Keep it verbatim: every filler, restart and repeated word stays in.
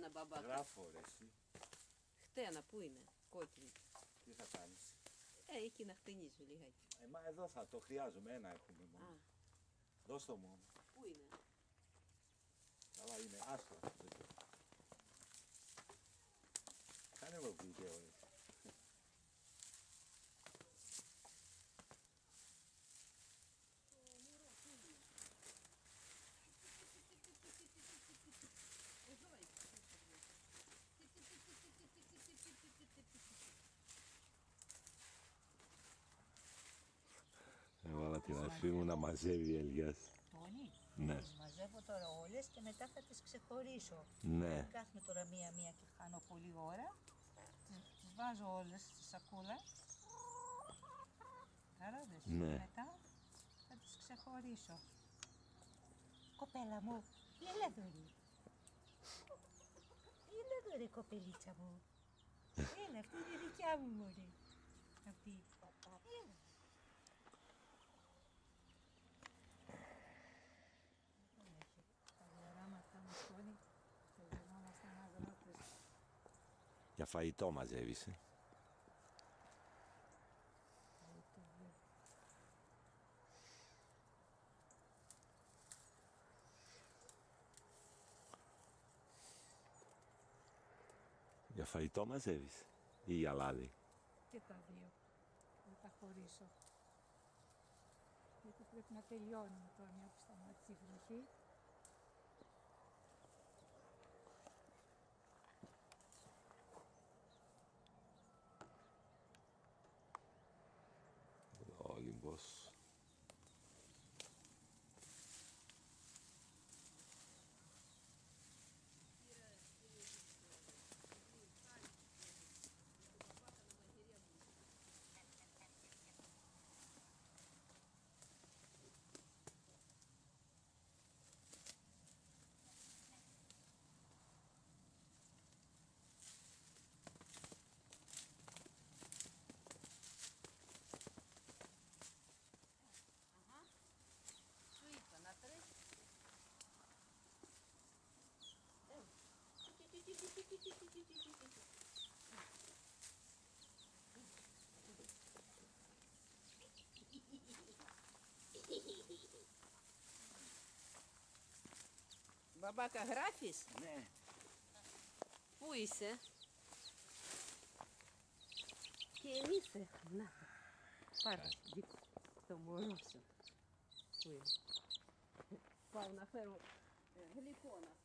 χτένα, μπαμπάκα. Γράφω ρε εσύ. Χτένα, πού είναι, κόκκινη. Τι θα κάνεις? Ε, εκεί να χτενίζω λιγάκι. Ε, μα εδώ θα το χρειάζομαι, ένα έχουμε μόνο. Α. Δώσ' το μου. Πού είναι? Καλά είναι, άστο. Κάνε μου βίντεο ρε. Έβαλα την αδερφή μου να μαζεύει η Ελιάς. Τόνι, Ναι. τις μαζεύω τώρα όλες και μετά θα τις ξεχωρίσω. Ναι. Δεν κάθομαι τώρα μία-μία και χάνω πολλή ώρα. Τις, τις βάζω όλες στη σακούλα. Κατάλαβες. Ναι. Μετά θα τις ξεχωρίσω. Κοπέλα μου, έλα δωρή. Έλα δωρή κοπελίτσα μου. Έλα, αυτή είναι δικιά μου μωρή. Αυτή. Έλα. Για φαγητό μαζεύεις, ε. Για φαγητό μαζεύεις ή για λάδι? Και τα δύο. Θα τα χωρίσω. Γιατί πρέπει να τελειώνουμε τώρα μια που σταμάτησε η βροχή. Ο Όλυμπος. Σου είπα να τρέχεις. Μπαμπάκα, γράφεις? Ναι. Πού είσαι? Και εμείς έχουμε. Να, πάρε δικό το μωρό σου. Πού είναι? Πάω να φέρω γλυκό να